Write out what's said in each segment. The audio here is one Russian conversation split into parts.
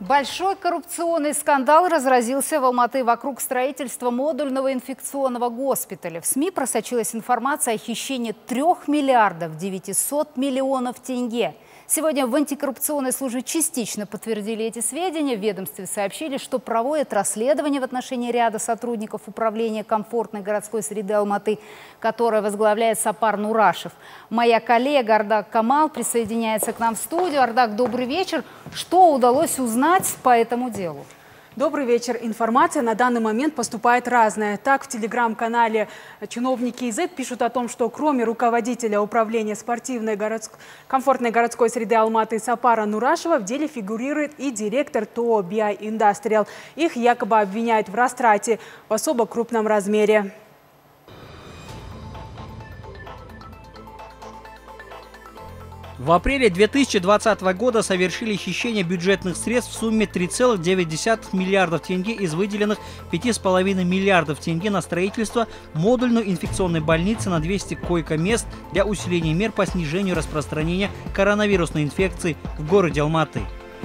Большой коррупционный скандал разразился в Алматы вокруг строительства модульного инфекционного госпиталя. В СМИ просочилась информация о хищении 3 миллиардов 900 миллионов тенге. Сегодня в антикоррупционной службе частично подтвердили эти сведения. В ведомстве сообщили, что проводят расследование в отношении ряда сотрудников управления комфортной городской среды Алматы, которое возглавляет Сапар Нурашев. Моя коллега Ардак Камал присоединяется к нам в студию. Ардак, добрый вечер. Что удалось узнать по этому делу? Добрый вечер. Информация на данный момент поступает разная. Так, в телеграм-канале чиновники ИЗ пишут о том, что кроме руководителя управления комфортной городской среды Алматы Сапара Нурашева в деле фигурирует и директор ТО BI Industrial. Их якобы обвиняют в растрате в особо крупном размере. В апреле 2020 года совершили хищение бюджетных средств в сумме 3,9 миллиардов тенге из выделенных 5,5 миллиардов тенге на строительство модульной инфекционной больницы на 200 койко-мест для усиления мер по снижению распространения коронавирусной инфекции в городе Алматы.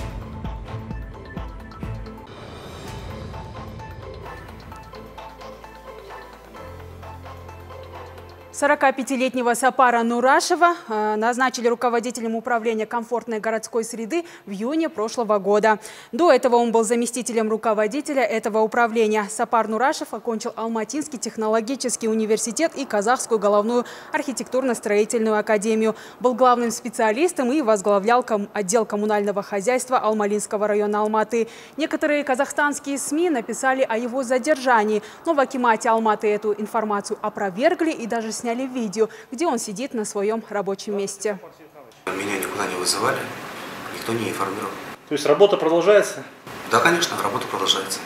45-летнего Сапара Нурашева назначили руководителем управления комфортной городской среды в июне прошлого года. До этого он был заместителем руководителя этого управления. Сапар Нурашев окончил Алматинский технологический университет и Казахскую головную архитектурно-строительную академию. Был главным специалистом и возглавлял отдел коммунального хозяйства Алмалинского района Алматы. Некоторые казахстанские СМИ написали о его задержании, но в акимате Алматы эту информацию опровергли и даже сняли видео, где он сидит на своем рабочем месте. Меня никуда не вызывали, никто не информировал. То есть работа продолжается? Да, конечно, работа продолжается.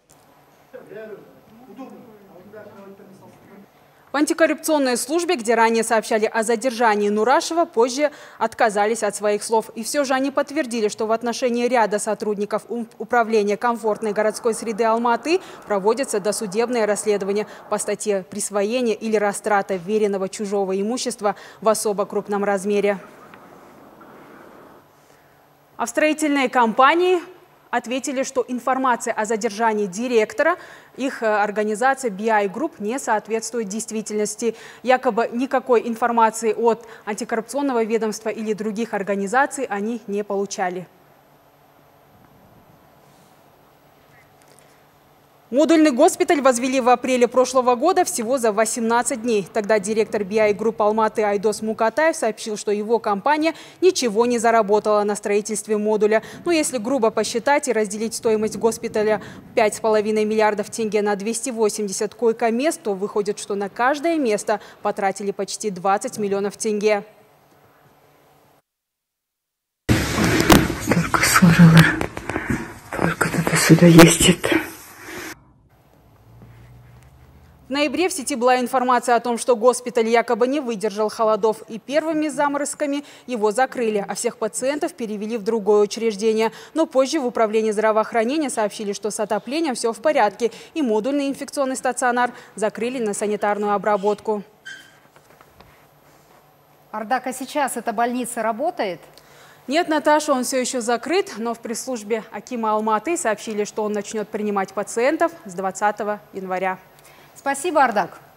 В антикоррупционной службе, где ранее сообщали о задержании Нурашева, позже отказались от своих слов. И все же они подтвердили, что в отношении ряда сотрудников управления комфортной городской среды Алматы проводятся досудебные расследования по статье «Присвоение или растрата вверенного чужого имущества в особо крупном размере». А в строительной компании ответили, что информация о задержании директора их организации BI Group не соответствует действительности. Якобы никакой информации от антикоррупционного ведомства или других организаций они не получали. Модульный госпиталь возвели в апреле прошлого года всего за 18 дней. Тогда директор BI Group Алматы Айдос Мукатаев сообщил, что его компания ничего не заработала на строительстве модуля. Но если грубо посчитать и разделить стоимость госпиталя 5,5 миллиардов тенге на 280 койко-мест, то выходит, что на каждое место потратили почти 20 миллионов тенге. Столько ссорилар, только туда-сюда ездит. В ноябре в сети была информация о том, что госпиталь якобы не выдержал холодов, и первыми заморозками его закрыли, а всех пациентов перевели в другое учреждение. Но позже в управлении здравоохранения сообщили, что с отоплением все в порядке, и модульный инфекционный стационар закрыли на санитарную обработку. Ардак, а сейчас эта больница работает? Нет, Наташа, он все еще закрыт, но в пресс-службе акима Алматы сообщили, что он начнет принимать пациентов с 20 января. Спасибо, Ардак.